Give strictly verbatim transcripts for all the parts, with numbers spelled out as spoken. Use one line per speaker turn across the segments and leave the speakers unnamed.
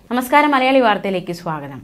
നമസ്കാരം, മലയാളി വാർത്തയിലേക്ക് സ്വാഗതം.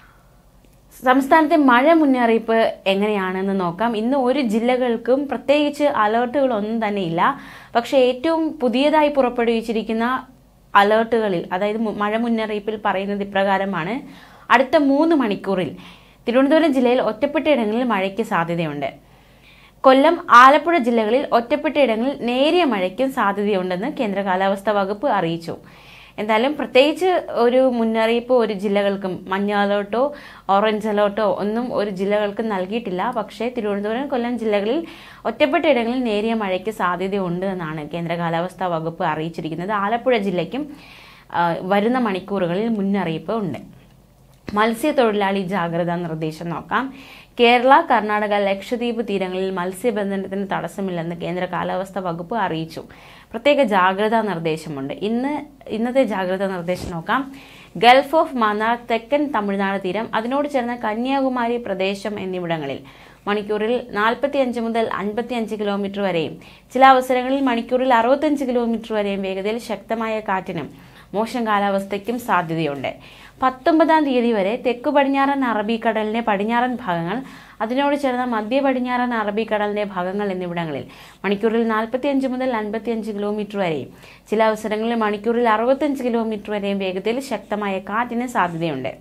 സംസ്ഥാനത്തെ മഴ മുന്നറിയിപ്പ് എങ്ങനെയാണെന്ന് നോക്കാം. ഇന്ന് ഒരു ജില്ലകൾക്കും പ്രത്യേകിച്ച് അലേർട്ടുകളൊന്നും തന്നെ ഇല്ല. പക്ഷേ ഏറ്റവും പുതിയതായി പുറപ്പെടുവിച്ചിരിക്കുന്ന അലേർട്ടുകളിൽ, അതായത് മഴ മുന്നറിയിപ്പിൽ പറയുന്നത് ഇപ്രകാരമാണ്. അടുത്ത മൂന്ന് മണിക്കൂറിൽ തിരുവനന്തപുരം ജില്ലയിൽ ഒറ്റപ്പെട്ട ഇടങ്ങളിൽ മഴയ്ക്ക് സാധ്യതയുണ്ട്. കൊല്ലം, ആലപ്പുഴ ജില്ലകളിൽ ഒറ്റപ്പെട്ട ഇടങ്ങളിൽ നേരിയ മഴയ്ക്കും സാധ്യതയുണ്ടെന്ന് കേന്ദ്ര കാലാവസ്ഥാ വകുപ്പ് അറിയിച്ചു. എന്തായാലും പ്രത്യേകിച്ച് ഒരു മുന്നറിയിപ്പ് ഒരു ജില്ലകൾക്കും മഞ്ഞ അലേർട്ടോ ഓറഞ്ച് അലേർട്ടോ ഒന്നും ഒരു ജില്ലകൾക്കും നൽകിയിട്ടില്ല. പക്ഷേ തിരുവനന്തപുരം, കൊല്ലം ജില്ലകളിൽ ഒറ്റപ്പെട്ട ഇടങ്ങളിൽ നേരിയ മഴയ്ക്ക് സാധ്യതയുണ്ട് എന്നാണ് കേന്ദ്ര കാലാവസ്ഥാ വകുപ്പ് അറിയിച്ചിരിക്കുന്നത്. ആലപ്പുഴ ജില്ലയ്ക്കും വരുന്ന മണിക്കൂറുകളിൽ മുന്നറിയിപ്പ് ഉണ്ട്. മത്സ്യത്തൊഴിലാളി ജാഗ്രതാ നിർദ്ദേശം നോക്കാം. കേരള, കർണാടക, ലക്ഷദ്വീപ് തീരങ്ങളിൽ മത്സ്യബന്ധനത്തിന് തടസ്സമില്ലെന്ന് കേന്ദ്ര കാലാവസ്ഥാ വകുപ്പ് അറിയിച്ചു. പ്രത്യേക ജാഗ്രതാ നിർദ്ദേശമുണ്ട്. ഇന്ന് ഇന്നത്തെ ജാഗ്രതാ നിർദ്ദേശം നോക്കാം. ഗൾഫ് ഓഫ് മന്നാർ, തെക്കൻ തമിഴ്നാട് തീരം, അതിനോട് ചേർന്ന കന്യാകുമാരി പ്രദേശം എന്നിവിടങ്ങളിൽ മണിക്കൂറിൽ നാൽപ്പത്തി അഞ്ച് മുതൽ അൻപത്തി അഞ്ച് കിലോമീറ്റർ വരെയും ചില അവസരങ്ങളിൽ മണിക്കൂറിൽ അറുപത്തഞ്ച് കിലോമീറ്റർ വരെയും വേഗതയിൽ ശക്തമായ കാറ്റിനും മോശം കാലാവസ്ഥയ്ക്കും സാധ്യതയുണ്ട്. പത്തൊമ്പതാം തീയതി വരെ തെക്കു പടിഞ്ഞാറൻ അറബിക്കടലിന്റെ പടിഞ്ഞാറൻ ഭാഗങ്ങൾ, അതിനോട് ചേർന്ന മധ്യ പടിഞ്ഞാറൻ അറബിക്കടലിന്റെ ഭാഗങ്ങൾ എന്നിവിടങ്ങളിൽ മണിക്കൂറിൽ നാൽപ്പത്തി അഞ്ച് മുതൽ അൻപത്തി അഞ്ച് കിലോമീറ്റർ വരെയും ചില അവസരങ്ങളിൽ മണിക്കൂറിൽ അറുപത്തഞ്ച് കിലോമീറ്റർ വരെയും വേഗതയിൽ ശക്തമായ കാറ്റിന് സാധ്യതയുണ്ട്.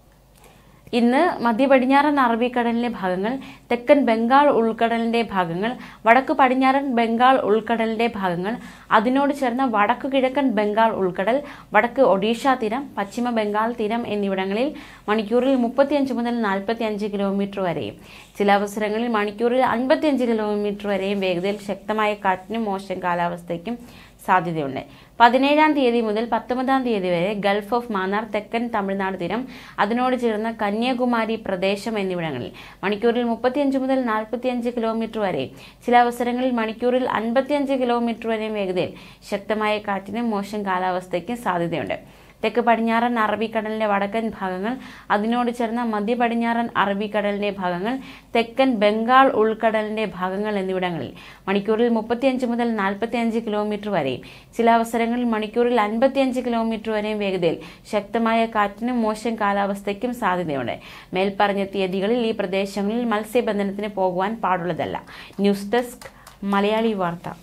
ഇന്ന് മധ്യ പടിഞ്ഞാറൻ അറബിക്കടലിന്റെ ഭാഗങ്ങൾ, തെക്കൻ ബംഗാൾ ഉൾക്കടലിന്റെ ഭാഗങ്ങൾ, വടക്കു പടിഞ്ഞാറൻ ബംഗാൾ ഉൾക്കടലിന്റെ ഭാഗങ്ങൾ, അതിനോട് ചേർന്ന വടക്കു കിഴക്കൻ ബംഗാൾ ഉൾക്കടൽ, വടക്ക് ഒഡീഷ തീരം, പശ്ചിമ ബംഗാൾ തീരം എന്നിവിടങ്ങളിൽ മണിക്കൂറിൽ മുപ്പത്തിയഞ്ച് മുതൽ നാൽപ്പത്തി അഞ്ച് കിലോമീറ്റർ വരെയും ചില അവസരങ്ങളിൽ മണിക്കൂറിൽ അൻപത്തിയഞ്ച് കിലോമീറ്റർ വരെയും വേഗതയിൽ ശക്തമായ കാറ്റിനും മോശം കാലാവസ്ഥയ്ക്കും സാധ്യതയുണ്ട്. പതിനേഴാം തീയതി മുതൽ പത്തൊമ്പതാം തീയതി വരെ ഗൾഫ് ഓഫ് മാന്നാർ, തെക്കൻ തമിഴ്നാട് തീരം, അതിനോട് ചേർന്ന കന്യാകുമാരി പ്രദേശം എന്നിവിടങ്ങളിൽ മണിക്കൂറിൽ മുപ്പത്തിയഞ്ച് മുതൽ നാൽപ്പത്തിയഞ്ച് കിലോമീറ്റർ വരെയും ചില അവസരങ്ങളിൽ മണിക്കൂറിൽ അൻപത്തിയഞ്ച് കിലോമീറ്റർ വരെയും വേഗതയിൽ ശക്തമായ കാറ്റിനും മോശം കാലാവസ്ഥയ്ക്കും സാധ്യതയുണ്ട്. തെക്ക് പടിഞ്ഞാറൻ അറബിക്കടലിന്റെ വടക്കൻ ഭാഗങ്ങൾ, അതിനോട് ചേർന്ന മധ്യ പടിഞ്ഞാറൻ അറബിക്കടലിന്റെ ഭാഗങ്ങൾ, തെക്കൻ ബംഗാൾ ഉൾക്കടലിന്റെ ഭാഗങ്ങൾ എന്നിവിടങ്ങളിൽ മണിക്കൂറിൽ മുപ്പത്തിയഞ്ച് മുതൽ നാൽപ്പത്തിയഞ്ച് കിലോമീറ്റർ വരെയും ചില അവസരങ്ങളിൽ മണിക്കൂറിൽ അൻപത്തിയഞ്ച് കിലോമീറ്റർ വരെയും വേഗതയിൽ ശക്തമായ കാറ്റിനും മോശം കാലാവസ്ഥയ്ക്കും സാധ്യതയുണ്ട്. മേൽപ്പറഞ്ഞ തീയതികളിൽ ഈ പ്രദേശങ്ങളിൽ മത്സ്യബന്ധനത്തിന് പോകുവാൻ പാടുള്ളതല്ല. ന്യൂസ് ഡെസ്ക്, മലയാളി വാർത്ത.